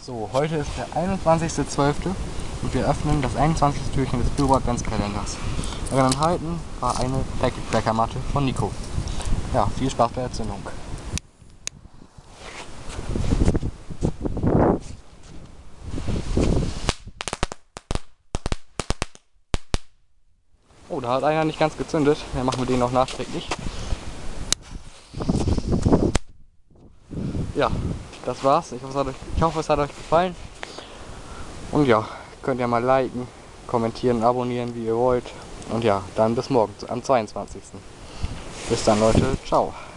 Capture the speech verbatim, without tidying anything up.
So, heute ist der einundzwanzigste zwölfte und wir öffnen das einundzwanzigste Türchen des Pyro Adventskalenders. Darin enthalten war eine Packet Cracker Matte von Nico. Ja, viel Spaß bei der Erzählung. Oh, da hat einer nicht ganz gezündet. Dann machen wir den noch nachträglich. Ja, das war's. Ich hoffe, es hat euch, ich hoffe, es hat euch gefallen. Und ja, könnt ihr mal liken, kommentieren, abonnieren, wie ihr wollt. Und ja, dann bis morgen am zweiundzwanzigsten Bis dann, Leute. Ciao.